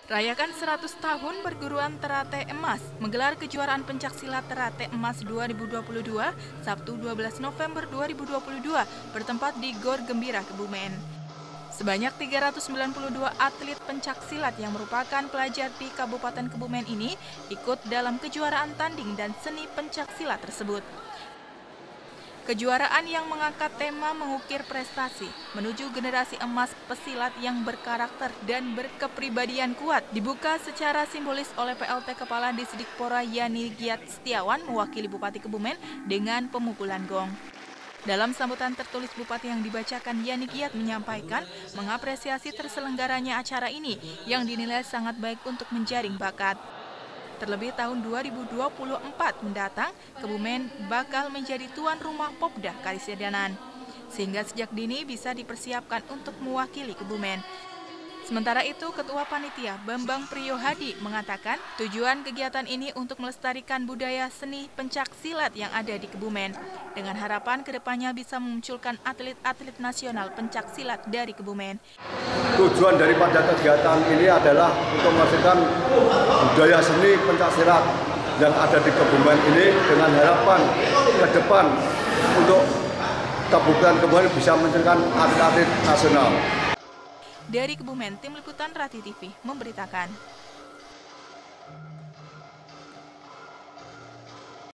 Rayakan 100 tahun perguruan Teratai Emas menggelar kejuaraan pencaksilat Teratai Emas 2022 Sabtu 12 November 2022 bertempat di Gor Gembira, Kebumen. Sebanyak 392 atlet pencaksilat yang merupakan pelajar di Kabupaten Kebumen ini ikut dalam kejuaraan tanding dan seni pencaksilat tersebut. Kejuaraan yang mengangkat tema mengukir prestasi menuju generasi emas pesilat yang berkarakter dan berkepribadian kuat dibuka secara simbolis oleh PLT Kepala Disdikpora Yani Giat Setiawan mewakili Bupati Kebumen dengan pemukulan gong. Dalam sambutan tertulis Bupati yang dibacakan, Yani Giat menyampaikan mengapresiasi terselenggaranya acara ini yang dinilai sangat baik untuk menjaring bakat. Terlebih tahun 2024 mendatang, Kebumen bakal menjadi tuan rumah Popda Karisidenan, sehingga sejak dini bisa dipersiapkan untuk mewakili Kebumen. Sementara itu, Ketua Panitia Bambang Priyohadi mengatakan tujuan kegiatan ini untuk melestarikan budaya seni pencaksilat yang ada di Kebumen, dengan harapan kedepannya bisa memunculkan atlet-atlet nasional pencaksilat dari Kebumen. Tujuan daripada kegiatan ini adalah untuk memastikan budaya seni pencaksilat yang ada di Kebumen ini dengan harapan ke depan untuk Kabupaten Kebumen bisa memunculkan atlet-atlet nasional. Dari Kebumen, Tim Liputan Rati TV memberitakan.